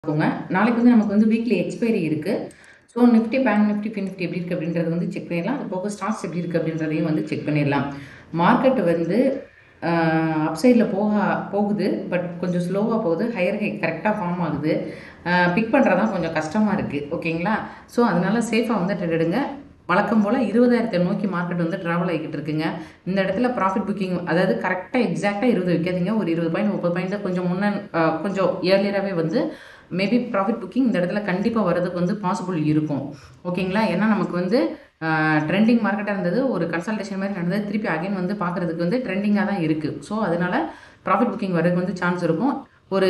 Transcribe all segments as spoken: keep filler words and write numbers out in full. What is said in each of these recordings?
போங்க. நாளைக்கு வந்து நமக்கு வந்து வீக்லி எக்ஸ்பைரி இருக்கு. So Nifty, bank Nifty, fin Nifty எப்படி இருக்கு அப்படின்றது வந்து செக் பண்ணிடலாம். அது போக ஸ்டாக்ஸ் எப்படி இருக்கு அப்படின்றதையும் வந்து செக் பண்ணிடலாம். மார்க்கெட் வந்து அ அப் சைட்ல போக போகுது. பட் கொஞ்சம் ஸ்லோவா போகுது. ஹையர் ஹை கரெக்ட்டா ஃபார்ம் ஆகுது. அ பிக் பண்றது தான் கொஞ்சம் கஷ்டமா இருக்கு. ஓகேங்களா? ஸோ அதனால சேஃபா வந்து ட்ரேட் எடுங்க. வழக்கம் போல இருபதாயிரத்தை நோக்கி மார்க்கெட் வந்து டிராவல் ஆகிக்கிட்டு இருக்குங்க. இந்த இடத்துல ப்ராஃபிட் புக்கிங் அதாவது கரெக்டா எக்ஸாக்ட்டா இருபது வைக்காதீங்க. ஒரு இருபது பாயிண்ட் முப்பது பாயிண்ட் கொஞ்சம் முன்ன அ கொஞ்சம் இயர்லியராவே வந்து மேபி ப்ராஃபிட் புக்கிங் இந்த இடத்துல கண்டிப்பாக வரதுக்கு வந்து பாசிபிள் இருக்கும். ஓகேங்களா? ஏன்னா நமக்கு வந்து ட்ரெண்டிங் மார்க்கெட்டாக இருந்தது, ஒரு கன்சல்டேஷன் மாதிரி நடந்தது, திருப்பி அகைன் வந்து பார்க்குறதுக்கு வந்து ட்ரெண்டிங்காக தான் இருக்குது. ஸோ அதனால ப்ராஃபிட் புக்கிங் வரதுக்கு வந்து சான்ஸ் இருக்கும். ஒரு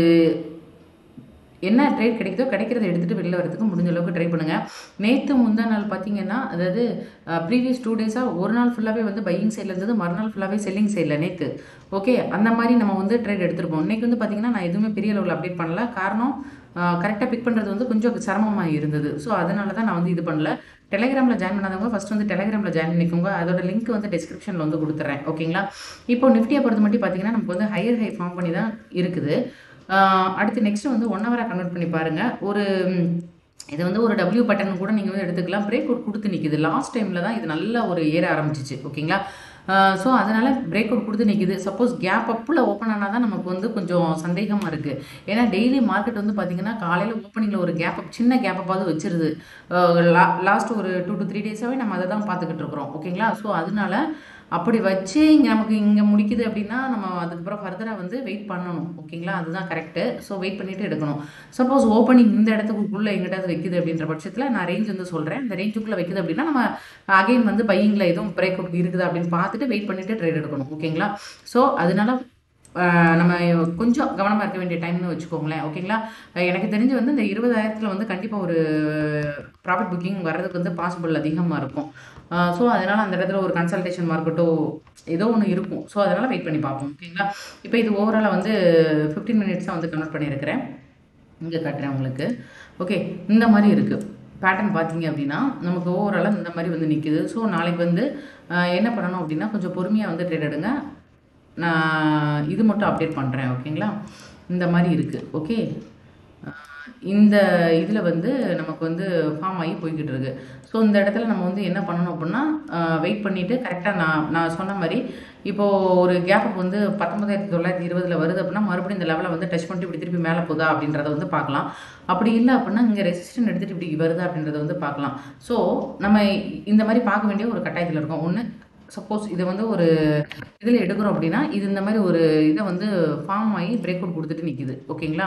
என்ன ட்ரேட் கிடைக்குதோ கிடைக்கிறத எடுத்துகிட்டு வெளில வரதுக்கு முடிஞ்ச அளவுக்கு ட்ரை பண்ணுங்கள். நேற்று முந்தா நாள் பார்த்தீங்கன்னா, அதாவது ப்ரீவியஸ் டூ டேஸாக ஒரு நாள் ஃபுல்லாகவே வந்து பையிங் சைடில் இருந்தது, மறுநாள் ஃபுல்லாகவே செல்லிங் சைடில் நேற்று. ஓகே, அந்த மாதிரி நம்ம வந்து ட்ரேட் எடுத்துருப்போம். இன்றைக்கி வந்து பார்த்தீங்கன்னா நான் எதுவுமே பெரிய லெவலில் அப்டேட் பண்ணல. காரணம் கரெக்டாக பிக் பண்ணுறது வந்து கொஞ்சம் சிரமமாக இருந்தது. ஸோ அதனால தான் நான் வந்து இது பண்ணல. டெலிகிராமில் ஜாயின் பண்ணாதவங்க ஃபஸ்ட் வந்து டெலிகிராமில் ஜாயின் பண்ணிக்கோங்க. அதோட லிங்க் வந்து டிஸ்கிரிப்ஷனில் வந்து கொடுத்துட்றேன். ஓகேங்களா? இப்போ நிஃப்டியை பொறுத்த மட்டும் பார்த்தீங்கன்னா நமக்கு வந்து ஹையர் ஹை ஃபார்ம் பண்ணி தான் இருக்குது. அடுத்து நெக்ஸ்ட் வந்து ஒன் ஹவராக கன்வெர்ட் பண்ணி பாருங்கள். ஒரு இது வந்து ஒரு டபிள்யூ பட்டன் கூட நீங்கள் வந்து எடுத்துக்கலாம். பிரேக் அவுட் கொடுத்து நிற்கிது. லாஸ்ட் டைமில் தான் இது நல்ல ஒரு ஏற ஆரம்பிச்சிச்சு. ஓகேங்களா? ஸோ அதனால் பிரேக் அவுட் கொடுத்து நிற்கிது. சப்போஸ் கேப் அப்பில் ஓப்பன் ஆனால் தான் நமக்கு வந்து கொஞ்சம் சந்தேகமாக இருக்குது. ஏன்னா டெய்லி மார்க்கெட் வந்து பார்த்திங்கன்னா காலையில் ஓப்பனிங்கில் ஒரு கேப் அப் சின்ன கேப் அப்பாவது வச்சிருது. லா லாஸ்ட் ஒரு டூ டு த்ரீ டேஸாகவே நம்ம அதை தான் பார்த்துக்கிட்டு இருக்கிறோம். ஓகேங்களா? ஸோ அதனால அப்படி வச்சு இங்கே நமக்கு இங்கே முடிக்குது அப்படின்னா நம்ம அதுக்கப்புறம் ஃபர்தராக வந்து வெயிட் பண்ணணும். ஓகேங்களா? அதுதான் கரெக்டு. ஸோ வெயிட் பண்ணிவிட்டு எடுக்கணும். சப்போஸ் ஓப்பனிங் இந்த இடத்துக்குள்ளே எங்கிட்டாவது வைக்குது அப்படின்ற பட்சத்தில் நான் ரேஞ்ச் வந்து சொல்கிறேன். இந்த ரேஞ்சுக்குள்ளே வைக்குது அப்படின்னா நம்ம அகைன் வந்து பையிங்கில் எதுவும் பிரேக் அவுட் இருக்குது அப்படின்னு பார்த்துட்டு வெயிட் பண்ணிவிட்டு ட்ரேட் எடுக்கணும். ஓகேங்களா? ஸோ அதனால நம்ம கொஞ்சம் கவனமாக இருக்க வேண்டிய டைம்னு வச்சுக்கோங்களேன். ஓகேங்களா? எனக்கு தெரிஞ்சு வந்து இந்த இருபதாயிரத்தில் வந்து கண்டிப்பாக ஒரு ப்ராஃபிட் புக்கிங் வர்றதுக்கு வந்து பாசிபிள் அதிகமாக இருக்கும். ஸோ அதனால் அந்த இடத்துல ஒரு கன்சல்டேஷன் மார்க்கெட்டோ ஏதோ ஒன்று இருக்கும். ஸோ அதனால் வெயிட் பண்ணி பார்ப்போம். ஓகேங்களா? இப்போ இது ஓவராலாக வந்து ஃபிஃப்டீன் மினிட்ஸாக வந்து கன்வெர்ட் பண்ணியிருக்கிறேன். இங்கே காட்டுறேன் உங்களுக்கு. ஓகே, இந்த மாதிரி இருக்குது பேட்டர்ன். பார்த்தீங்க அப்படின்னா நமக்கு ஓவராலாக இந்த மாதிரி வந்து நிற்கிது. ஸோ நாளைக்கு வந்து என்ன பண்ணணும் அப்படின்னா கொஞ்சம் பொறுமையாக வந்து ட்ரேட் எடுங்க. நான் இது மட்டும் அப்டேட் பண்ணுறேன். ஓகேங்களா? இந்த மாதிரி இருக்குது. ஓகே, இந்த இதில் வந்து நமக்கு வந்து ஃபார்ம் ஆகி போய்கிட்டு இருக்கு. ஸோ இந்த இடத்துல நம்ம வந்து என்ன பண்ணணும் அப்படின்னா வெயிட் பண்ணிவிட்டு கரெக்டாக நான் நான் சொன்ன மாதிரி இப்போது ஒரு கேப் அப் வந்து பத்தொம்பதாயிரத்தி தொள்ளாயிரத்தி இருபதில் வருது அப்படின்னா மறுபடியும் இந்த லெவலை வந்து டச் பண்ணிட்டு இப்படி திருப்பி மேலே போதா அப்படின்றத வந்து பார்க்கலாம். அப்படி இல்லை அப்படின்னா இங்கே ரெசிஸ்டன்ட் எடுத்துகிட்டு இப்படி வருதா அப்படின்றத வந்து பார்க்கலாம். ஸோ நம்ம இந்த மாதிரி பார்க்க வேண்டிய ஒரு கட்டாயத்தில் இருக்கோம். ஒன்று சப்போஸ் இதை வந்து ஒரு இதில் எடுக்கிறோம் அப்படின்னா இது இந்த மாதிரி ஒரு இதை வந்து ஃபார்ம் ஆகி பிரேக் அவுட் கொடுத்துட்டு நிற்கிது. ஓகேங்களா?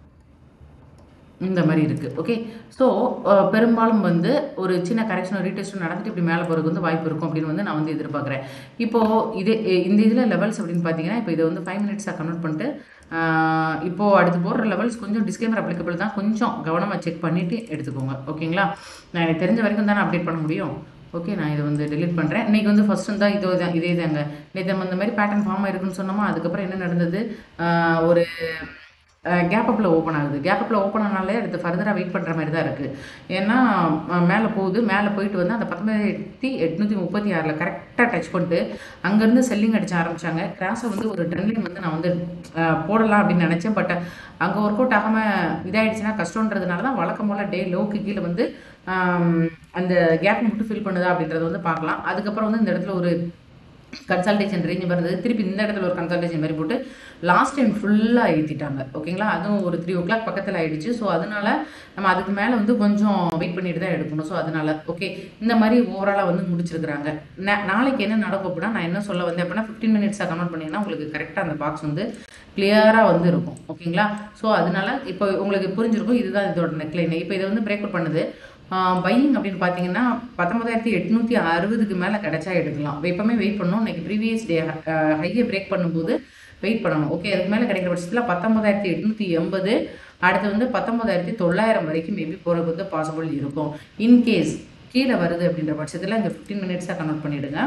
இந்த மாதிரி இருக்குது. ஓகே, ஸோ பெரும்பாலும் வந்து ஒரு சின்ன கரெக்ஷன் ரீடெஸ்ட்டும் நடந்துட்டு இப்படி மேலே போகிறதுக்கு வந்து வாய்ப்பு இருக்கும் அப்படின்னு வந்து நான் வந்து எதிர்பார்க்குறேன். இப்போது இது இந்த இதில் லெவல்ஸ் அப்படின்னு பார்த்தீங்கன்னா இப்போ இதை வந்து ஃபைவ் மினிட்ஸாக கன்வெர்ட் பண்ணிட்டு இப்போது அடுத்து போடுற லெவல்ஸ் கொஞ்சம் டிஸ்க்ளைமர் அப்ளிகபிள் தான். கொஞ்சம் கவனமாக செக் பண்ணிவிட்டு எடுத்துக்கோங்க. ஓகேங்களா? நான் எனக்கு தெரிஞ்ச வரைக்கும் தானே அப்டேட் பண்ண முடியும். ஓகே, நான் இதை வந்து டெலிட் பண்ணுறேன். இன்றைக்கி வந்து ஃபஸ்ட்டு தான் இதோ தான் இதே தாங்க. நேற்று நம்ம இந்த மாதிரி பேட்டர்ன் ஃபார்ம் ஆயிருக்குன்னு சொன்னோமா, அதுக்கப்புறம் என்ன நடந்தது, ஒரு கேப் அப்பில் ஓப்பன் ஆகுது. கேப் அப்பில் ஓப்பன் ஆனாலே அடுத்து ஃபர்தராக வெயிட் பண்ணுற மாதிரி தான் இருக்குது. ஏன்னா மேலே போகுது. மேலே போயிட்டு வந்து அந்த பத்தொம்பதாயிரத்தி எட்நூற்றி முப்பத்தி ஆறில் கரெக்டாக டச் பண்ணிட்டு அங்கேருந்து செல்லிங் அடிச்ச ஆரம்பித்தாங்க. கிராஸை வந்து ஒரு ட்ரெண்ட்லைன் வந்து நான் வந்து போடலாம் அப்படின்னு நினச்சேன். பட் அங்கே ஒர்க் அவுட் ஆகாமல் இதாகிடுச்சுன்னா கஷ்டன்றதுனால தான் வழக்கம் போல் டே லோக்கு கீழே வந்து அந்த கேப் மட்டும் ஃபில் பண்ணுதா அப்படின்றத வந்து பார்க்கலாம். அதுக்கப்புறம் வந்து இந்த இடத்துல ஒரு கன்சல்டேஷன் ரேஞ்ச் வருது. திருப்பி இந்த இடத்துல ஒரு கன்சல்டேஷன் மாதிரி போட்டு லாஸ்ட் டைம் ஃபுல்லாக ஏற்றிட்டாங்க. ஓகேங்களா? அதுவும் ஒரு த்ரீ ஓ கிளாக் பக்கத்தில் ஆகிடுச்சு. ஸோ அதனால நம்ம அதுக்கு மேலே வந்து கொஞ்சம் வெயிட் பண்ணிட்டு தான் எடுக்கணும். ஸோ அதனால ஓகே, இந்த மாதிரி ஓவராலாக வந்து முடிச்சிருக்கிறாங்க. நாளைக்கு என்ன நடக்கும் அப்படின்னா நான் என்ன சொல்ல வந்தேன் அப்படின்னா ஃபிஃப்டீன் மினிட்ஸாக கன்வெர்ட் பண்ணிங்கன்னா உங்களுக்கு கரெக்டாக அந்த பாக்ஸ் வந்து கிளியராக வந்து இருக்கும். ஓகேங்களா? ஸோ அதனால இப்போ உங்களுக்கு புரிஞ்சிருக்கும். இதுதான் இதோட நெக்லைன். இப்போ இதை வந்து பிரேக் அவுட் பண்ணுது. பையிங் அப்படின்னு பார்த்தீங்கன்னா பத்தொம்பதாயிரத்தி எட்நூற்றி அறுபதுக்கு மேலே கிடச்சா எடுக்கலாம். எப்பவுமே வெயிட் பண்ணணும். இன்றைக்கி ப்ரீவியஸ் டே ஹையை பிரேக் பண்ணும்போது வெயிட் பண்ணணும். ஓகே, அதுக்கு மேலே கிடைக்கிற பட்சத்தில் பத்தொம்பதாயிரத்தி எட்நூற்றி எண்பது அடுத்து வந்து பத்தொம்பதாயிரத்தி தொள்ளாயிரம் வரைக்கும் மேபி போகிறதுக்கு வந்து பாசிபிள் இருக்கும். இன்கேஸ் கீழே வருது அப்படின்ற பட்சத்தில் இங்கே ஃபிஃப்டீன் மினிட்ஸாக கன்வெர்ட் பண்ணிவிடுங்க.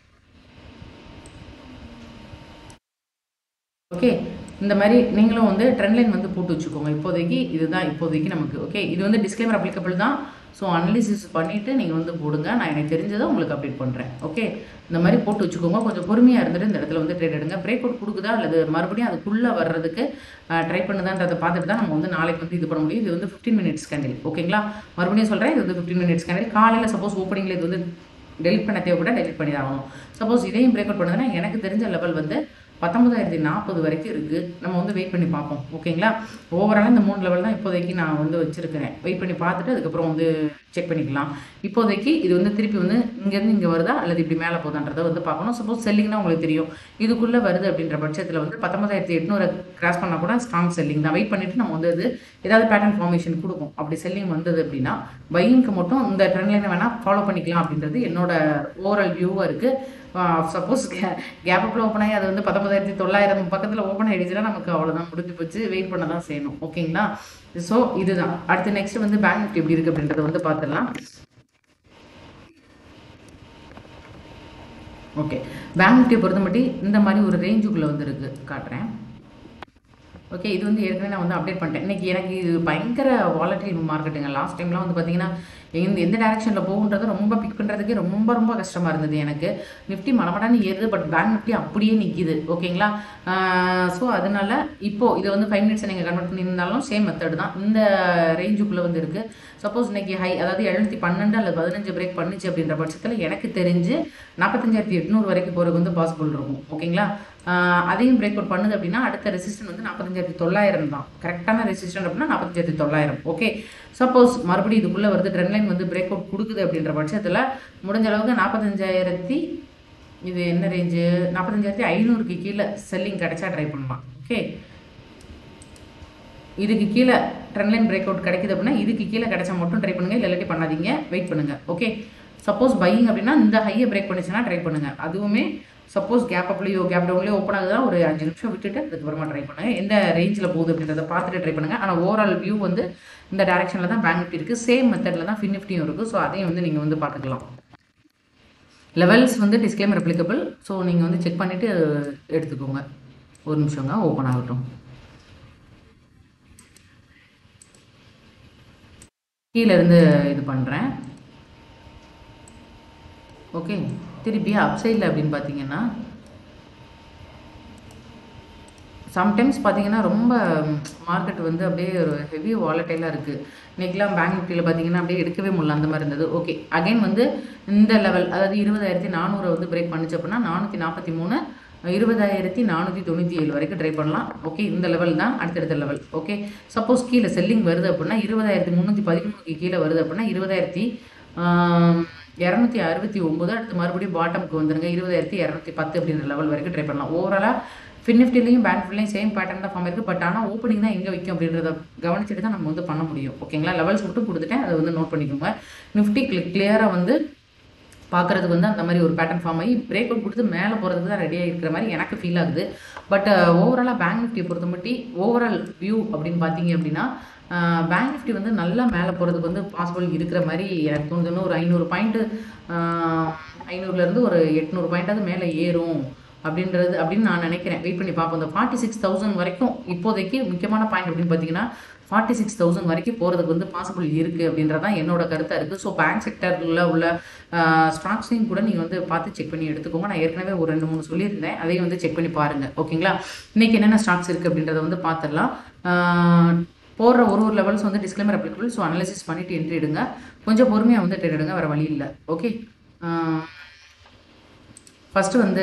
ஓகே, இந்த மாதிரி நீங்களும் வந்து ட்ரெண்ட் லைன் வந்து போட்டு வச்சுக்கோங்க. இப்போதைக்கு இதுதான் இப்போதைக்கு நமக்கு. ஓகே, இது வந்து டிஸ்க்ளைமர் அப்ளிகபிள் தான். ஸோ அனலிசிஸ் பண்ணிவிட்டு நீங்கள் வந்து போடுங்க. நான் எனக்கு தெரிஞ்சதை உங்களுக்கு அப்டேட் பண்ணுறேன். ஓகே, இந்த மாதிரி போட்டு வச்சுக்கோங்க. கொஞ்சம் பொறுமையாக இருந்துட்டு இந்த இடத்துல வந்து ட்ரேட் எடுங்க. பிரேக் அவுட் கொடுக்குதா அல்லது மறுபடியும் அதுக்குள்ளே வர்றதுக்கு ட்ரை பண்ணுதான்றதை பார்த்துட்டு தான் நம்ம வந்து நாளைக்கு வந்து இது பண்ண முடியும். இது வந்து ஃபிஃப்டீன் மினிட்ஸ் கேண்டில். ஓகேங்களா, மறுபடியும் சொல்கிறேன், இது வந்து ஃபிஃப்டீன் மினிட்ஸ் கேண்டில். காலையில் சப்போஸ் ஓப்பனிங்கில் இது வந்து டெலிட் பண்ண தேவைப்பட்டால் டெலிட் பண்ணி தான் ஆகணும். சப்போஸ் இதையும் பிரேக் அவுட் பண்ணுதுன்னா எனக்கு தெரிஞ்ச லெவல் வந்து பத்தொன்பதாயிரத்தி நாற்பது வரைக்கும் இருக்குது. நம்ம வந்து வெயிட் பண்ணி பார்ப்போம். ஓகேங்களா, ஓவராலாக இந்த மூணு லெவல் தான் இப்போதைக்கு நான் வந்து வச்சுருக்கிறேன். வெயிட் பண்ணி பார்த்துட்டு அதுக்கப்புறம் வந்து செக் பண்ணிக்கலாம். இப்போதைக்கு இது வந்து திருப்பி வந்து இங்கேருந்து இங்கே வருதா அல்லது இப்படி மேலே போதான்றதை வந்து பார்க்கணும். சப்போஸ் செல்லிங்னா உங்களுக்கு தெரியும், இதுக்குள்ளே வருது அப்படின்ற பட்சத்தில் வந்து பத்தொன்பதாயிரத்தி எட்நூறு கிராஸ் பண்ணால் கூட ஸ்ட்ராங் செல்லிங் தான். வெயிட் பண்ணிவிட்டு நம்ம வந்து அது ஏதாவது பேட்டர்ன் ஃபார்மேஷன் கொடுக்கும். அப்படி செல்லிங் வந்தது அப்படின்னா பையிங்க்கு மட்டும் இந்த ட்ரெண்ட் லைனை வேணால் ஃபாலோ பண்ணிக்கலாம் அப்படின்றது என்னோட ஓவரால் வியூவாக இருக்குது. சப்போஸ் கே கேப் அப்பில் ஓப்பன் ஆகி அது வந்து பத்தொன்பதாயிரத்தி தொள்ளாயிரம் பக்கத்தில் ஓப்பன் ஆகிடுச்சுன்னா நமக்கு அவ்வளோதான், முடிஞ்சு போச்சு. வெயிட் பண்ண தான் செய்யணும். ஓகேங்களா, ஸோ இதுதான். அடுத்து நெக்ஸ்ட் வந்து பேங்க் நிஃப்டி எப்படி இருக்குது அப்படின்றத வந்து பார்த்துடலாம். ஓகே, பேங்க் நிஃப்டியை பொறுத்த மட்டும் இந்த மாதிரி ஒரு ரேஞ்சுக்குள்ளே வந்து இருக்குது, காட்டுறேன். ஓகே, இது வந்து ஏற்கனவே நான் வந்து அப்டேட் பண்ணிட்டேன். இன்றைக்கி எனக்கு இது பயங்கர வாலட்டில் மார்க்கெட்டுங்க. லாஸ்ட் டைம்லாம் வந்து பார்த்தீங்கன்னா எந்த எந்த டேரக்ஷனில் போகுன்றது ரொம்ப பிக் பண்ணுறதுக்கே ரொம்ப ரொம்ப கஷ்டமாக இருந்தது எனக்கு. நிஃப்டி மலமடான்னு ஏறுது, பட் பேங்க் நிஃப்டி அப்படியே நிற்கிது. ஓகேங்களா, ஸோ அதனால் இப்போது இதை வந்து ஃபைவ் மினிட்ஸை நீங்கள் கன்வெர்ட் பண்ணியிருந்தாலும் சேம் மெத்தட் தான். இந்த ரேஞ்சுக்குள்ளே வந்து இருக்குது. சப்போஸ் இன்றைக்கி ஹை அதாவது எழுநூற்றி பன்னெண்டு அல்லது பதினஞ்சு பிரேக் பண்ணிச்சு அப்படின்ற பட்சத்தில் எனக்கு தெரிஞ்சு நாற்பத்தஞ்சாயிரத்தி எட்நூறு வரைக்கும் போகிறது வந்து பாசிபிள் இருக்கும். ஓகேங்களா, அதையும் பிரேக் அவுட் பண்ணுது அப்படின்னா அடுத்த ரெசிஸ்டன் வந்து நாற்பத்தஞ்சாயிரத்தி தொள்ளாயிரம் தான். கரெக்டான ரெசிஸ்டன் அப்படின்னா நாற்பத்தஞ்சாயிரத்தி தொள்ளாயிரம். ஓகே, சப்போஸ் மறுபடியும் இதுக்குள்ளே வருது ட்ரெண்ட் லைன் வந்து பிரேக் அவுட் கொடுக்குது அப்படின்ற பட்சத்தில் முடிஞ்ச அளவுக்கு நாற்பத்தஞ்சாயிரத்தி இது என்ன ரேஞ்சு நாற்பத்தஞ்சாயிரத்தி ஐநூறுக்கு கீழே செல்லிங் கிடைச்சா ட்ரை பண்ணலாம். ஓகே, இதுக்கு கீழே ட்ரெண்ட் லைன் பிரேக் அவுட் கிடைக்குது அப்படின்னா இதுக்கு கீழே கிடைச்சா மட்டும் ட்ரை பண்ணுங்கள், இல்லாட்டி பண்ணாதீங்க, வெயிட் பண்ணுங்கள். ஓகே, சப்போஸ் பையிங் அப்படின்னா இந்த ஹையை பிரேக் பண்ணிச்சுன்னா ட்ரை பண்ணுங்கள். அதுவுமே சப்போஸ் கேப் அப்லேயோ கேப் டவுன்லேயோ ஓப்பன் ஆகுதுன்னா ஒரு அஞ்சு நிமிஷம் விட்டுட்டு அதுக்கப்புறமா ட்ரை பண்ணுங்கள். எந்த ரேஞ்சில் போகுது அப்படின்றத பார்த்துட்டு ட்ரை பண்ணுங்கள். ஆனால் ஓவரால் வியூ வந்து இந்த டேரக்ஷனில் தான் பேங்க் நிஃப்டி இருக்குது. சேம் மெத்தடில் தான் ஃபின் நிஃப்டியும் இருக்குது. ஸோ அதையும் வந்து நீங்கள் வந்து பார்த்துக்கலாம். லெவல்ஸ் வந்து டிஸ்க்ளைமர் அப்ளிகபிள். ஸோ நீங்கள் வந்து செக் பண்ணிவிட்டு எடுத்துக்கோங்க. ஒரு நிமிஷங்க, ஓப்பன் ஆகட்டும். கீழே இருந்து இது பண்ணுறேன். ஓகே, திருப்பி அப்சைடில் அப்படின்னு பார்த்தீங்கன்னா சம்டைம்ஸ் பார்த்தீங்கன்னா ரொம்ப மார்க்கெட் வந்து அப்படியே ஒரு ஹெவி வாலட்டைலாக இருக்குது. இன்றைக்கெலாம் பேங்க் நிஃப்டியில் பார்த்தீங்கன்னா அப்படியே எடுக்கவே முடியல, அந்த மாதிரி இருந்தது. ஓகே, அகைன் வந்து இந்த லெவல் அதாவது இருபதாயிரத்தி நானூறு வந்து பிரேக் பண்ணிச்சு அப்படின்னா நானூற்றி நாற்பத்தி மூணு இருபதாயிரத்தி நானூற்றி தொண்ணூற்றி ஏழு வரைக்கும் ட்ரை பண்ணலாம். ஓகே, இந்த லெவல் தான் அடுத்தடுத்த லெவல். ஓகே, சப்போஸ் கீழே செல்லிங் வருது அப்படின்னா இருபதாயிரத்தி முந்நூற்றி பதிமூணுக்கு கீழே வருது அப்படின்னா இருபதாயிரத்தி இரநூத்தி அறுபத்தி ஒம்பது அடுத்து மறுபடியும் பாட்டமுக்கு வந்துருங்க. இருபதாயிரத்தி இரநூத்தி பத்து அப்படின்ற லெவல் வரைக்கும் ட்ரை பண்ணலாம். ஓவராலாக ஃபின் நிஃப்டிலையும் பேங்க் நிஃப்டிலையும் சேம் பேட்டர்ன் தான் ஃபார்ம் இருக்குது. பட் ஆனால் ஓப்பனிங் தான் எங்கே வைக்கும் அப்படின்றத கவனிச்சுட்டு தான் நம்ம வந்து பண்ண முடியும். ஓகேங்களா, லெவல்ஸ் மட்டும் கொடுத்துட்டேன், அதை வந்து நோட் பண்ணிக்கோங்க. நிஃப்டி கிளியராக வந்து பார்க்குறதுக்கு வந்து அந்த மாதிரி ஒரு பேட்டர்ன் ஃபார்ம் ஆகி பிரேக் அவுட் கொடுத்து மேலே போகிறதுக்கு தான் ரெடியாக இருக்கிற மாதிரி எனக்கு ஃபீல் ஆகுது. பட் ஓவராலாக பேங்க் நிஃப்டியை பொறுத்த மட்டும் ஓவரால் வியூ அப்படின்னு பார்த்தீங்க அப்படின்னா பேங்க் நிஃப்டி வந்து நல்லா மேலே போகிறதுக்கு வந்து பாசிபிள் இருக்கிற மாதிரி எனக்கு தோணுதுன்னு ஒரு ஐநூறு பாயிண்ட்டு ஐநூறுலேருந்து ஒரு எட்நூறு பாயிண்ட்டாவது மேலே ஏறும் அப்படின்றது அப்படின்னு நான் நினைக்கிறேன். வெயிட் பண்ணி பார்ப்போம். இந்த ஃபார்ட்டி சிக்ஸ் தௌசண்ட் வரைக்கும் இப்போதைக்கு முக்கியமான பாயிண்ட் அப்படின்னு பார்த்தீங்கன்னா ஃபார்ட்டி சிக்ஸ் தௌசண்ட் வரைக்கும் போகிறதுக்கு வந்து பாசிபிள் இருக்குது அப்படின்றதான் என்னோட கருத்தாக இருக்குது. ஸோ பேங்க் செக்டரில் உள்ள ஸ்டாக்ஸையும் கூட நீங்கள் வந்து பார்த்து செக் பண்ணி எடுத்துக்கோங்க. நான் ஏற்கனவே ஒரு ரெண்டு மூணு சொல்லியிருந்தேன், அதையும் வந்து செக் பண்ணி பாருங்கள். ஓகேங்களா, இன்றைக்கி என்னென்ன ஸ்டாக்ஸ் இருக்குது அப்படின்றத வந்து பார்த்துடலாம். போடுற ஒரு ஒரு லெவல்ஸ் வந்து டிஸ்க்ளைமர் அப்ளிகபிள். ஸோ அனலைசிஸ் பண்ணிவிட்டு என்ட்ரி எடுங்க. கொஞ்சம் பொறுமையாக வந்து ட்ரேட் எடுங்க, வேறு வழி இல்லை. ஓகே, ஃபஸ்ட்டு வந்து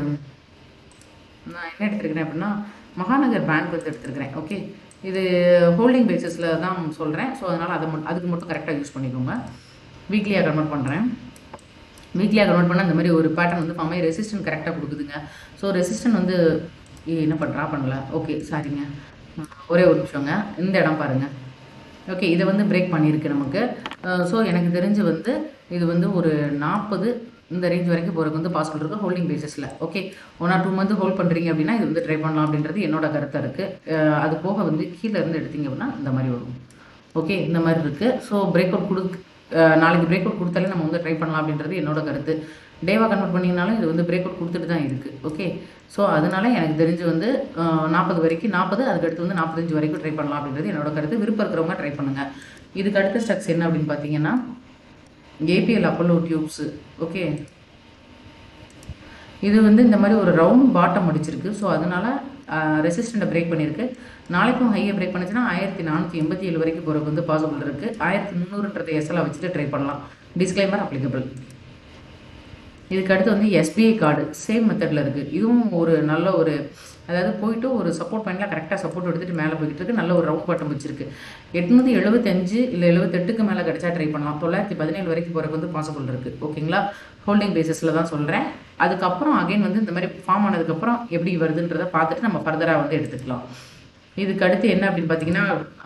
நான் என்ன எடுத்துருக்கிறேன் அப்படின்னா மகாநகர் பேங்க் வந்து எடுத்துருக்கிறேன். ஓகே, இது ஹோல்டிங் பேசிஸில் தான் சொல்கிறேன். ஸோ அதனால் அதை மட்டும் அதுக்கு மட்டும் கரெக்டாக யூஸ் பண்ணிக்கோங்க. வீக்லியாக கன்வெர்ட் பண்ணுறேன். வீக்லியாக கன்வெர்ட் பண்ணால் இந்த மாதிரி ஒரு பேட்டர்ன் வந்து ஃபார்ம் ஆகி ரெசிஸ்டன்ட் கரெக்டாக கொடுக்குதுங்க. ஸோ ரெசிஸ்டன்ட் வந்து என்ன பண்ணுறா பண்ணல. ஓகே, சாரிங்க, ஒரே ஒரு நிமிஷங்க. இந்த இடம் பாருங்கள். ஓகே, இதை வந்து பிரேக் பண்ணியிருக்கு நமக்கு. ஸோ எனக்கு தெரிஞ்சு வந்து இது வந்து ஒரு நாற்பது இந்த ரேஞ்ச் வரைக்கும் போகிறதுக்கு வந்து பாசிபிள் இருக்குது ஹோல்டிங் பேசிஸில். Okay, one or two month hold பண்ணுறீங்க அப்படின்னா இது வந்து ட்ரை பண்ணலாம் அப்படின்றது என்னோட கருத்தாக இருக்குது. அது போக வந்து கீழே இருந்து எடுத்தீங்க அப்படின்னா இந்த மாதிரி வரும். ஓகே, இந்த மாதிரி இருக்குது. ஸோ பிரேக் அவுட் கொடு நாளைக்கு பிரேக் அவுட் கொடுத்தாலே நம்ம வந்து ட்ரை பண்ணலாம் அப்படின்றது என்னோட கருத்து. டேவாக கன்வெர்ட் பண்ணிங்கனாலும் இது வந்து பிரேக் அவுட் கொடுத்துட்டு தான் இருக்குது. ஓகே, ஸோ அதனால எனக்கு தெரிஞ்சு வந்து நாற்பது வரைக்கும் நாற்பது அதுக்கடுத்து வந்து நாற்பத்தஞ்சு வரைக்கும் ட்ரை பண்ணலாம் அப்படின்றது என்னோட கருத்து. விருப்பம் இருக்கிறவங்க ட்ரை பண்ணுங்கள். இதுக்கு அடுத்த ஸ்டாக்ஸ் என்ன அப்படின்னு பார்த்தீங்கன்னா ஏபிஎல் அப்போலோ டியூப்ஸு. ஓகே, இது வந்து இந்த மாதிரி ஒரு ரவுண்ட் பாட்டம் முடிச்சிருக்கு. ஸோ அதனால ரெசிஸ்டண்ட்டை பிரேக் பண்ணியிருக்கு. நாளைக்கும் ஹையை பிரேக் பண்ணிச்சுன்னா ஆயிரத்தி நானூற்றி எண்பத்தி ஏழு வரைக்கும் போகிறதுக்கு வந்து பாசிபிள் இருக்குது. ஆயிரத்தி முந்நூறுன்றதை எஸ்எல்லாம் வச்சுட்டு ட்ரை பண்ணலாம். Disclaimer applicable. இதுக்கு அடுத்து வந்து எஸ்பிஐ கார்டு சேம் மெத்தடில் இருக்குது. இதுவும் ஒரு நல்ல ஒரு அதாவது போயிட்டு ஒரு சப்போர்ட் பாயிண்ட்லாம் கரெக்டாக சப்போர்ட் எடுத்துகிட்டு மேலே போய்கிட்டு இருக்கு. நல்ல ஒரு ரவுண்ட் பாட்டம் வச்சிருக்கு. எட்நூற்றி எழுபத்தஞ்சு இல்லை எழுபத்தெட்டுக்கு மேலே கிடச்சா ட்ரை பண்ணலாம். தொள்ளாயிரத்தி பதினேழு வரைக்கும் போகிறதுக்கு வந்து பாசிபிள் இருக்குது. ஓகேங்களா, ஹோல்டிங் பேசிஸில் தான் சொல்கிறேன். அதுக்கப்புறம் அகைன் வந்து இந்த மாதிரி ஃபார்ம் ஆனதுக்கப்புறம் எப்படி வருதுன்றதை பார்த்துட்டு நம்ம ஃபர்தராக வந்து எடுத்துக்கலாம். இதுக்கு அடுத்து என்ன அப்படின்னு பார்த்தீங்கன்னா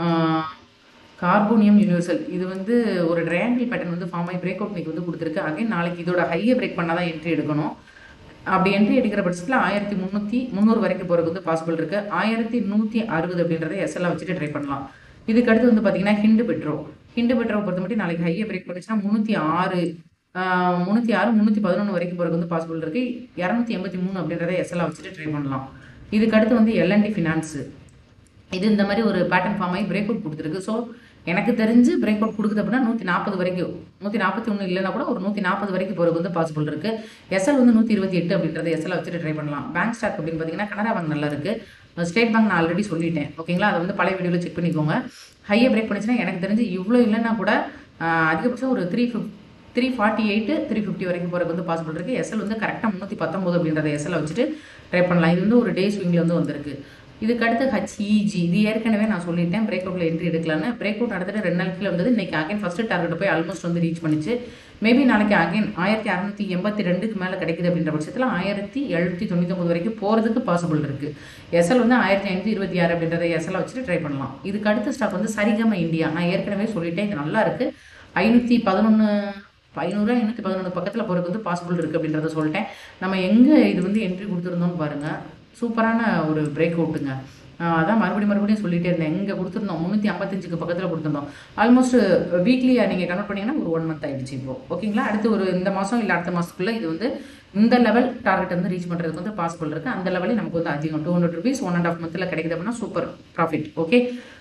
கார்போனியம் யூனிவர்சல். இது வந்து ஒரு ட்ரையாங்கிள் பேட்டர்ன் வந்து ஃபார்ம் ஆகி பிரேக் அவுட் இன்னைக்கு வந்து கொடுத்துருக்கு. அகைன் நாளைக்கு இதோட ஹையை பிரேக் பண்ணால் தான் என்ட்ரி எடுக்கணும். அப்படி என்ட்ரி எடுக்கிற பட்சத்தில் ஆயிரத்தி முந்நூற்றி முந்நூறு வரைக்கும் போகிறதுக்கு வந்து பாசிபிள் இருக்குது. ஆயிரத்தி நூற்றி அறுபது அப்படின்றத எஸ்எல்லாம் வச்சுட்டு ட்ரை பண்ணலாம். இதுக்கு அடுத்து வந்து பார்த்தீங்கன்னா ஹிண்டு பெட்ரோ. ஹிண்டு பெட்ரோ பொறுத்த மட்டும் நாளைக்கு ஹையை பிரேக் பண்ணிச்சுன்னா முந்நூற்றி ஆறு முந்நூற்றி ஆறு முந்நூற்றி பதினொன்று வரைக்கும் போகிறதுக்கு வந்து பாசிபிள் இருக்குது. இரநூத்தி எண்பத்தி மூணு அப்படின்றத எஸ்எல்லாம் வச்சுட்டு ட்ரை பண்ணலாம். இதுக்கு அடுத்து வந்து எல்என்டி ஃபினான்ஸு. இது இந்த மாதிரி ஒரு பேட்டர்ன் ஃபார்ம் ஆகி பிரேக் அவுட் கொடுத்துருக்கு. ஸோ எனக்கு தெரிஞ்சு பிரேக் அவுட் கொடுக்குது அப்படின்னா நூற்றி நாற்பது வரைக்கும் நூற்றி நாற்பத்தி ஒன்று இல்லைனா கூட ஒரு நூற்றி நாற்பது வரைக்கும் போகிறது வந்து பாசிபிள் இருக்குது. எஸ்எல் வந்து நூற்றி இருபத்தி எட்டு அப்படின்றத எஸ்எல் வச்சுட்டு ட்ரை பண்ணலாம். பேங்க் ஸ்டாக் அப்படின்னு பார்த்தீங்கன்னா கனரா பேங்க் நல்லா இருக்குது. ஸ்டேட் பேங்க் நான் ஆல்ரெடி சொல்லிட்டேன். ஓகேங்களா, அதை வந்து பழைய வீடியோவில் செக் பண்ணிக்கோங்க. ஹையை பிரேக் பண்ணிச்சுன்னா எனக்கு தெரிஞ்சு இவ்வளோ இல்லைன்னா கூட அதிகபட்சம் ஒரு three fifty three forty eight three fifty வரைக்கும் போகிறது வந்து பாசிபிள் இருக்குது. எஸ்எல் வந்து கரெக்டாக முந்நூற்றி பத்தொம்போது அப்படின்றத எஸ்எல் வச்சுட்டு ட்ரை பண்ணலாம். இது வந்து ஒரு டே ஸ்விங்கில் வந்து வந்திருக்கு. இதுக்கு அடுத்து ஹெச்இஜி. இது ஏற்கனவே நான் சொல்லிட்டேன் பிரேக் அவுட்டில் என்ட்ரி எடுக்கலான்னு. பிரேக் அவுட் நடந்துட்டு ரெண்டு நாள் கீழே வந்தது. இன்றைக்கி அகைன் ஃபஸ்ட்டு டார்கெட் போய் ஆல்மோஸ்ட் வந்து ரீச் பண்ணிச்சு. மேபி நாளைக்கு அகைன் ஆயிரத்தி அறநூற்றி எண்பத்தி ரெண்டுக்கு மேலே கிடைக்குது அப்படின்ற பட்சத்தில் ஆயிரத்தி எழுநூற்றி தொண்ணூற்றி வரைக்கும் போகிறதுக்கு பாசிபிள் இருக்குது. எஸ்எல் வந்து ஆயிரத்தி ஐநூற்றி இருபத்தி ஆறு அப்படின்றத எஸ்எல் வச்சுட்டு ட்ரை பண்ணலாம். இதுக்கு அடுத்த ஸ்டாக் வந்து சரிகம இந்தியா. நான் ஏற்கனவே சொல்லிட்டேன் இது நல்லா இருக்குது. ஐநூற்றி பதினொன்று ஐநூறு ஐநூற்றி பதினொன்று பக்கத்தில் போகிறதுக்கு வந்து பாசிபிள் இருக்குது அப்படின்றத சொல்லிட்டேன். நம்ம எங்கே இது வந்து என்ட்ரி கொடுத்துருந்தோம்னு பாருங்கள். சூப்பரான ஒரு பிரேக் அவுட்டுங்க. அதான் மறுபடியும் மறுபடியும் சொல்லிகிட்டே இருந்தேன். எங்கே கொடுத்துருந்தோம் முந்நூற்றி ஐம்பத்தஞ்சுக்கு பக்கத்தில் கொடுத்துருந்தோம். ஆல்மோஸ்ட் வீக்லியாக நீங்கள் கன்வெர்ட் பண்ணிங்கன்னா ஒரு ஒன் மந்த் ஆகிடுச்சு இப்போ. ஓகேங்களா, அடுத்து ஒரு இந்த மாதம் இல்லை அடுத்த மாதத்துக்குள்ளே இது வந்து இந்த லெவல் டார்கெட் வந்து ரீச் பண்ணுறதுக்கு வந்து பாசிபிள் இருக்குது. அந்த லெவலே நமக்கு வந்து அதிகம் two hundred rupees one and half மந்த்தில் கிடைக்குது அப்படின்னா சூப்பர் ப்ராஃபிட். ஓகே,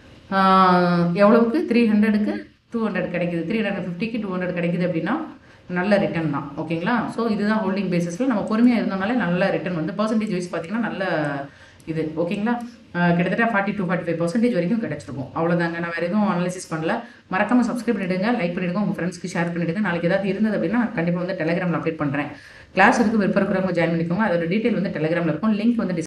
எவ்வளவுக்கு த்ரீ ஹண்ட்ரடுக்கு டூ ஹண்ட்ரட் கிடைக்குது. த்ரீ ஹண்ட்ரட் ஃபிஃப்டிக்கு டூ ஹண்ட்ரட் கிடைக்குது அப்படின்னா நல்ல ரிட்டர்ன் தான். ஓகேங்களா, ஸோ இதுதான் ஹோல்டிங் பேசிஸில் நம்ம பொறுமையாக இருந்தோம்னாலே நல்ல ரிட்டர்ன் வந்து பர்சன்டேஜ் வைஸ் பார்த்தீங்கன்னா நல்ல இது. ஓகேங்களா, கிட்டத்தட்ட forty two forty five percentage வரைக்கும் கிடச்சிருக்கும். அவ்வளோதாங்க, நான் வேறு எதுவும் அனாலிசிஸ் பண்ணல. மறக்காமல் சப்ஸ்கிரைப் பண்ணிவிடுங்க, லைக் பண்ணிவிடுங்க, உங்கள் ஃப்ரெண்ட்ஸ்க்கு ஷேர் பண்ணிவிடுங்க. நாளைக்கு ஏதாவது இருந்தது அப்படின்னா கண்டிப்பாக வந்து டெலிகிராமில் அப்டேட் பண்ணுறேன். கிளாஸ் இருக்குது, விருப்பம் இருக்கிறவங்க ஜாயின் பண்ணிக்கோங்க. அதோட டீட்டெயில் வந்து டெலிகிராமில் இருக்கும். லிங்க் வந்து